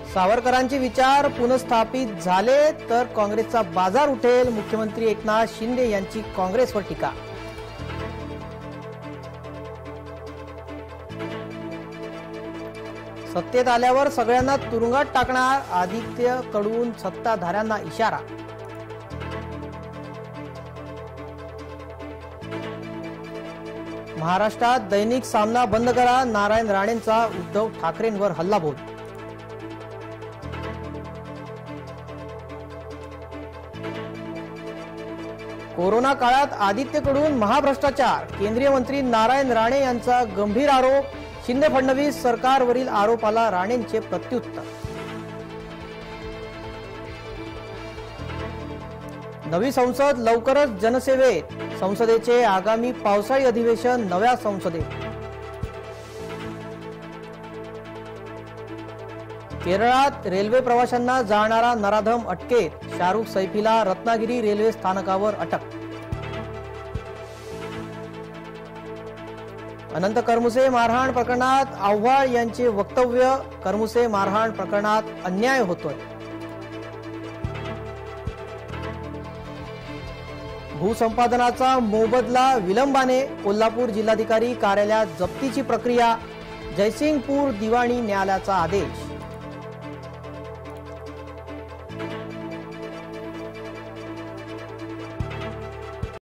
सावरकरांचे विचार पुनर्स्थापित झाले तर काँग्रेसचा बाजार उठेल। मुख्यमंत्री एकनाथ शिंदे यांची काँग्रेसवर टीका। सत्तेत आल्यावर सगळ्यांना तुरुंगात टाकणार, आदित्य कडून सत्ताधाऱ्यांना इशारा। महाराष्ट्रात दैनिक सामना बंद करा, नारायण राणेंचा उद्धव ठाकरेंवर हल्लाबोल। कोरोना काळात आदित्यकडून महाभ्रष्टाचार, केंद्रीय मंत्री नारायण राणे यांचा गंभीर आरोप। शिंदे फडणवीस सरकारवरील आरोपाला राणेंचे प्रत्युत्तर। नवी संसद लवकरच जनसेवेत, संसदेचे आगामी पावसाळी अधिवेशन नव्या संसदेत। केरळात रेल्वे प्रवाशांना जाणारा नराधम अटकेत, शाहरुख सैफीला रत्नागिरी रेल्वे स्थानकावर अटक। अनंत करमुसे मारहाण प्रकरणात आव्हाड यांचे वक्तव्य, करमुसे मारहाण प्रकरणात अन्याय होतोय। भूसंपादनाचा मोबदला विलंबाने, कोल्हापूर जिल्हाधिकारी कार्यालयात जप्तीची प्रक्रिया, जयसिंगपूर दिवाणी न्यायालयाचा आदेश।